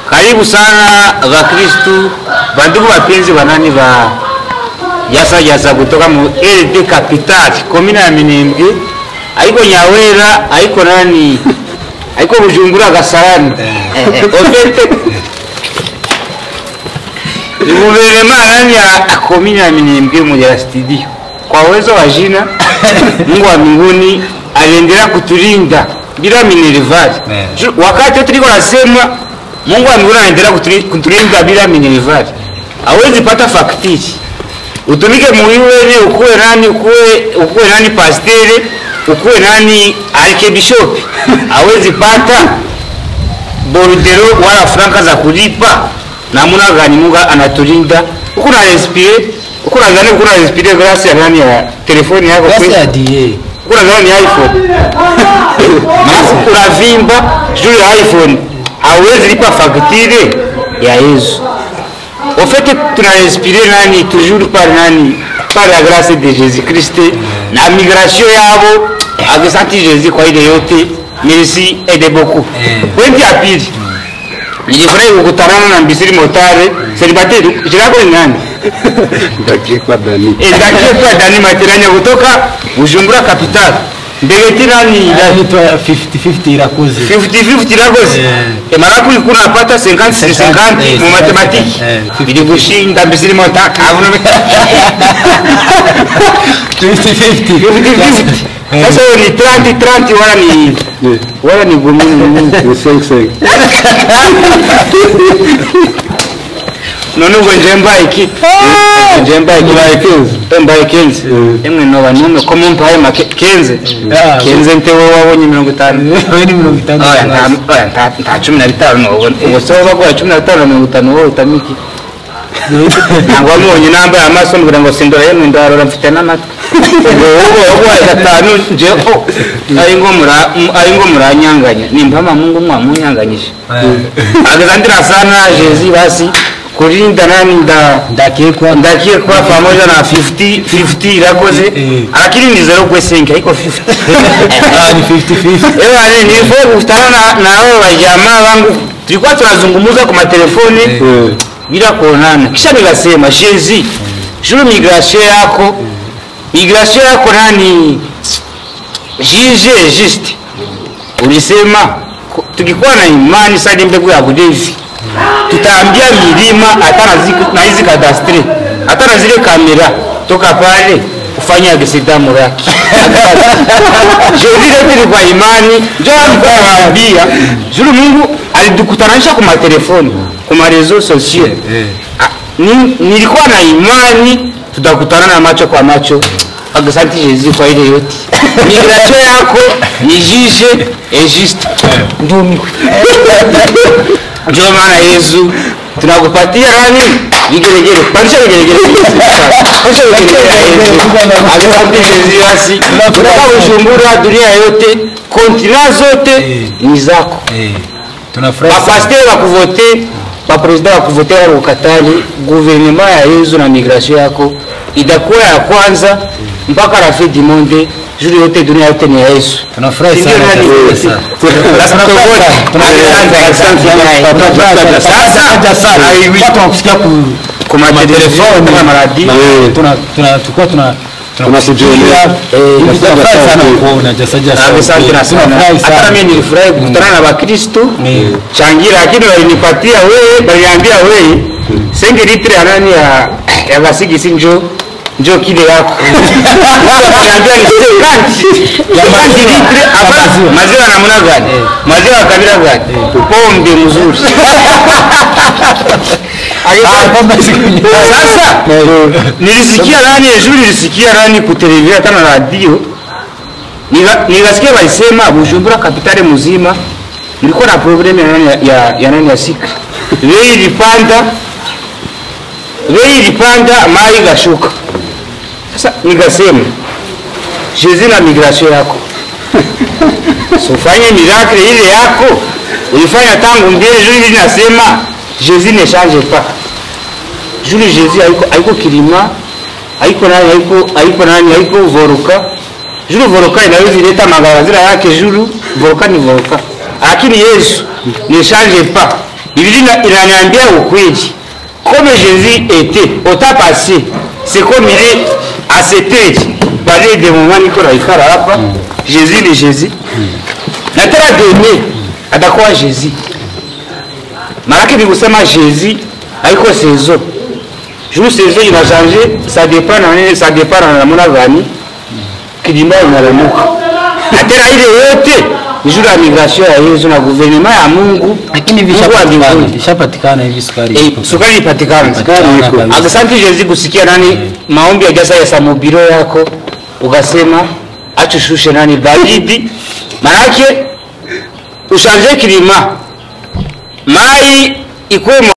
Karibu sana Wakristo, bandugu wapenzi wanani wa yasa kutoka mu LD Capital, komina ya Minembwe, haiko Nyawera, haiko nani, haiko Bujumbura Gasarani. Ofete guverinoma nani ya komina ya Minembwe mu ya studio. Kwa uwezo wa jina Mungu wa mbinguni aliendelea kutulinda bila minervari. Wakati tuliko nasema Mungu wa mbinguni anaendelea kutulinda bila minervari. Hawezi pata faktiri. Utumike muiwe ukuwe nani pastere, ukuwe nani archbishop. Hawezi pata bordero wala franka za kulipa. Namuna gani Mungu anatulinda. Ukuna respire, ukuna respire grâce ya nani ya telefoni yako grâce ya DA. Kuna gani iPhone. Kuna vimba juu ya iPhone. Hawezi lipa faktire ya Yesu. Au fait, tu n'as respiré nani toujours par nani, par la grâce de Jésus-Christ. La migration yabo, avec senti Jésus kwa ile yote, merci aide beaucoup. Wendi apili. Nilifurahi kukutana na Mbisiri Motare, célibataire, jina lako ni nani? Ndakie kwa Dani. Ndakie kwa Dani Matiranya kutoka Bujumbura Capital. Mbegeti nani inaitwa 50-50 Irakoze. 50-50 Irakoze. Maraku ilikuwa napata 50-50 mu matematiki. Bili kushinda Mbisiri Motare. 50-50. Sasa ni 30-30 wala ni gumuni ni 5-5. Nono njemba iki. Njemba Kenzi. Emwe no banume komo mpaye make Kenzi. Kenzi ntewe wabonye 50. Wewe ni 50. Nta 15 no. Usoba kwa 15 na 50 wowe utamiki. Nangwa mwonye namba ya maso ngira ngo sindora yemwe ndarora mfite n'amatwi. Wowe gatanu nje ayingo muranyanganya. Nimpama Mungu mwamunyanganyije. Agazandira sana Jésus basi kulinda nani ndakie kwa pamoja na 50 Irakoze, lakini ni 0.5 haiko 50. Ni 50-50. Nilifo kukutana na wao wajamaa wangu, tulikuwa tunazungumza kwa telefoni bila kuonana. Kisha nikasema Jésus, juu migration yako nani jije juste. Ulisema tukikuwa na imani sasa mbegu ya kudevi tutaambia milima hata na hizi kadastre hata na zile kamera toka pale ufanye agisida muraki. Jezi letu kwa imani ndio mkaambia juru Mungu alidukutanisha kwa telefoni kwa reseaux sociaux. Nilikuwa na imani tutakutana na macho kwa macho. Asante Jésus kwa ile yote. Migration yako ni jije et juste. Ndio mimi. Ndio maana Yesu tunakupatia nani? Vigelegele. Panisha vigelegele. Panisha vigelegele. Asante Jésus basi. Tunataka kushungura dunia yote, kontinent zote ni zako. Tunafurahi. Pasteur wa kuvote, pa president wa kuvote wa Katali, gouvernement ya Yesu na migration yako itakuwa ya kwanza mpaka la fin du monde. Juri yote dunia yote ni Yesu. Tunafurahi sana. Sasa tunakusikia kwa telefoni kama maradi. Tunasijua sana kuona jasa. Hata mimi nilifurahi kukutana na Wakristo. Changira lakini walinipatia wewe, baliambia wewe 5 litre nani ya basiki sinjo njoo kile yako. Niambia ni ya litre hapa maziwa namna gani? Maziwa kabila gani? Pombe mzuri. Sasa nilisikia nani kutelevizia tena radio. Nikasikia walisema Bujumbura Capital mzima nilikuwa na problem ya nani ya sika. Wewe ilipanda mai gashuka. Sasa nikasema Jésus na migration yako. Sufanye miracle ile yako. Ulifanya tangu mbele juu nasema Jésus ne change pas. Juu Jésus haiko kilima, haiko voruka. Juu voruka inaweza ileta magawazira yake juu voruka ni voruka. Lakini Yesu ne change pas. Biblia inaniambia ukweli. Comme Jésus était au temps passé, c'est comme il est à cet âge. Parler des moments Nicolas Ikara hapa. Jésus le Jésus. Na tena donné atakuwa Jésus. Malaki ni kusema Jésus haiko saison. Jour saison il a changé, ça dépend na namna gani kidimba inalamuka. Na tena ile yote ni jour ya migration ya Yesu na gouvernement ya Mungu. Lakini vishapatikana hivi sukari. Sukari ipatikana. Asante Jésus kusikia nani maombi ya jasa ya samobiro yako ukasema achushushe nani baridi. Maana ushanje kilima mai ikuwe